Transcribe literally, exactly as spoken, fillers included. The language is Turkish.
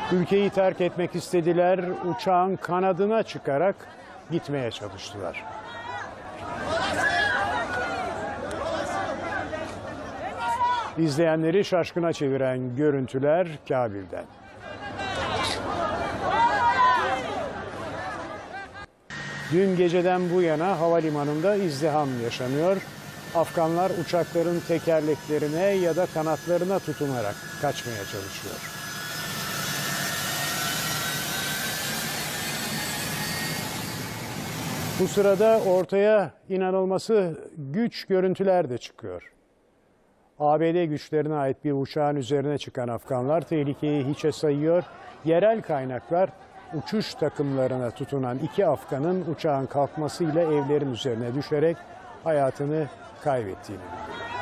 Ülkeyi terk etmek istediler, uçağın kanadına çıkarak gitmeye çalıştılar. İzleyenleri şaşkına çeviren görüntüler Kabil'den. Dün geceden bu yana havalimanında izdiham yaşanıyor. Afganlar uçakların tekerleklerine ya da kanatlarına tutunarak kaçmaya çalışıyor. Bu sırada ortaya inanılması güç görüntüler de çıkıyor. A B D güçlerine ait bir uçağın üzerine çıkan Afganlar tehlikeyi hiçe sayıyor. Yerel kaynaklar uçuş takımlarına tutunan iki Afgan'ın uçağın kalkmasıyla evlerin üzerine düşerek hayatını kaybettiğini bildiriyor.